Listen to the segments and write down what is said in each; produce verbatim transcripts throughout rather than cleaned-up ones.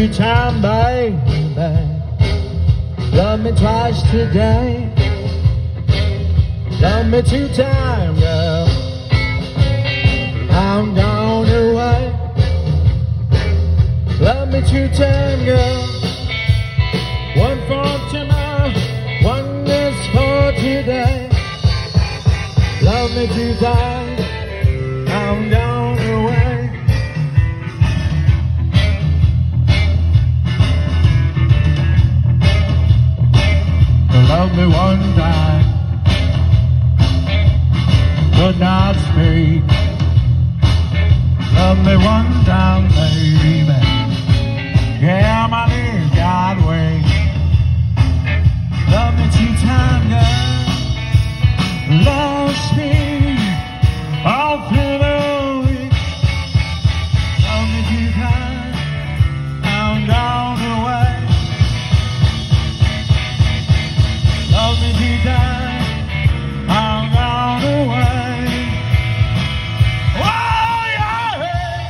few times, baby. Love me twice today. Love me two times, girl. I'm gone away. Love me two times, girl. One for tomorrow, one is for today. Love me two times, I'm gone away. Love me one time, could not speak. Love me one time, baby. Yeah, my dear, God wait. Love me two times, girl. Lost me all through the week. Love me two times, I'm gone away. Love me two times, I'm gone away. Oh, yeah.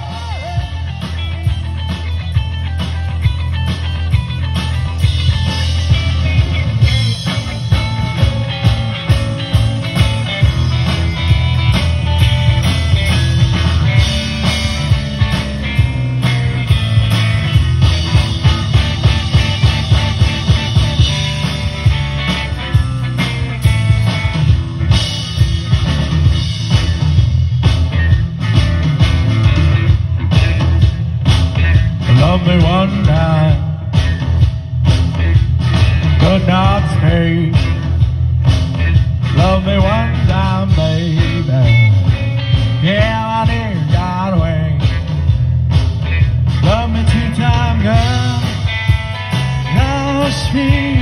Love me one time, could not stay. Love me one time, baby. Yeah, I did God way. Love me two times, girl. Lost me.